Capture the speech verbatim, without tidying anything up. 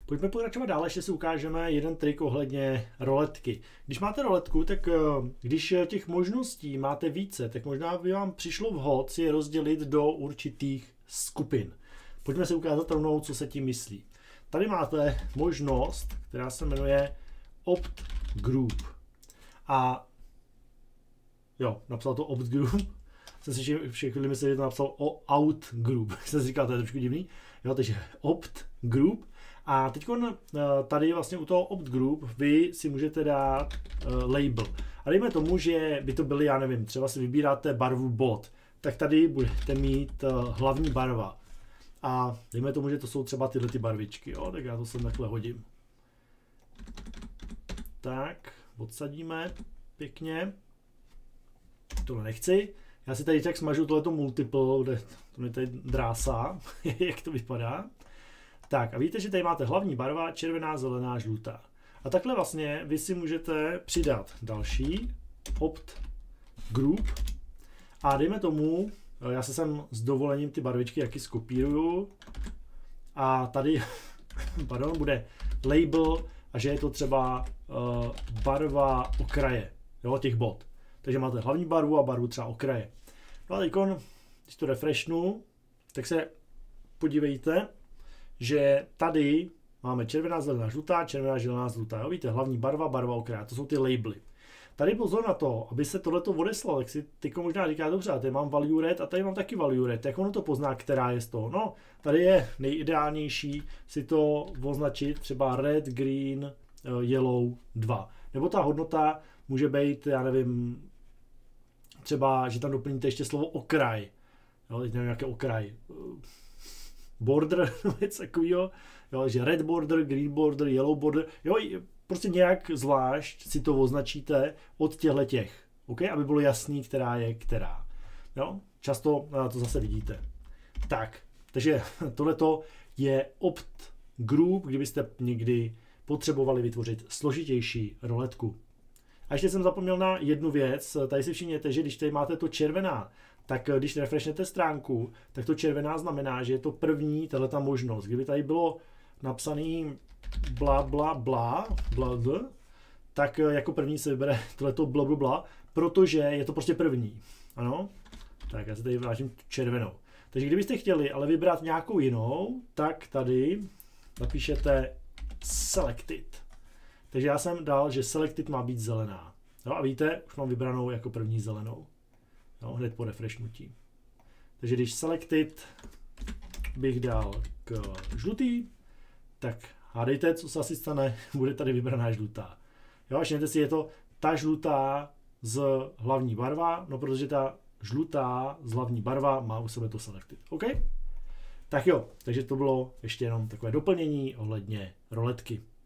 Pojďme pokračovat dále, ještě si ukážeme jeden trik ohledně roletky. Když máte roletku, tak když těch možností máte více, tak možná by vám přišlo vhod si je rozdělit do určitých skupin. Pojďme si ukázat rovnou, co se tím myslí. Tady máte možnost, která se jmenuje Opt Group. A jo, napsal to Opt Group. Jsem si všechny myslel, že to napsal o Out Group. Jsem si říkal, to je trošku divný. Jo, takže Opt Group. A teď tady vlastně u toho Opt Group vy si můžete dát uh, label. A dejme tomu, že by to byly, já nevím, třeba si vybíráte barvu bod, tak tady budete mít uh, hlavní barva. A dejme tomu, že to jsou třeba tyhle ty barvičky, jo? Tak já to sem takhle hodím. Tak, odsadíme pěkně. Tohle nechci. Já si tady tak smažu tohleto multiple, kde to mi tady drásá, jak to vypadá. Tak a vidíte, že tady máte hlavní barva, červená, zelená, žlutá. A takhle vlastně vy si můžete přidat další Opt Group. A dejme tomu, já se sem s dovolením ty barvičky jaký skopíruju. A tady pardon, bude label a že je to třeba uh, barva okraje, jo, těch bod. Takže máte hlavní barvu a barvu třeba okraje. No a teď, když to refreshnu, tak se podívejte, že tady máme červená, zelená, žlutá, červená, zelená, žlutá. Jo, víte, hlavní barva, barva okraje, to jsou ty labely. Tady pozor na to, aby se tohleto odeslalo, tak si teďko možná říká, dobře, tady mám value red a tady mám taky value red, jak ono to pozná, která je z toho. No, tady je nejideálnější si to označit třeba red, green, yellow dva. Nebo ta hodnota může být, já nevím, třeba, že tam doplníte ještě slovo okraj. Jo, teď nevím, jaký okraj. Border, něco takového. Jo, že red border, green border, yellow border. Jo, prostě nějak zvlášť si to označíte od těchto těch. OK? Aby bylo jasný, která je která. Jo? Často to zase vidíte. Tak, takže tohleto je Opt Group, kdybyste někdy potřebovali vytvořit složitější roletku. A ještě jsem zapomněl na jednu věc. Tady si všimněte, že když tady máte to červená, tak když refreshnete stránku, tak to červená znamená, že je to první tato možnost. Kdyby tady bylo napsaný bla bla bla, bla, bla tak jako první se vybere tohleto bla bla bla, protože je to prostě první. Ano? Tak já se tady vrátím červenou. Takže kdybyste chtěli ale vybrat nějakou jinou, tak tady napíšete Selected. Takže já jsem dal, že Selected má být zelená. Jo, a víte, už mám vybranou jako první zelenou. Jo, hned po refreshnutí. Takže když Selected bych dal k žlutý, tak hádejte, co se asi stane, bude tady vybraná žlutá. Jo, a všimněte si, je to ta žlutá z hlavní barva, no protože ta žlutá z hlavní barva má u sebe to Selected. OK? Tak jo, takže to bylo ještě jenom takové doplnění ohledně roletky.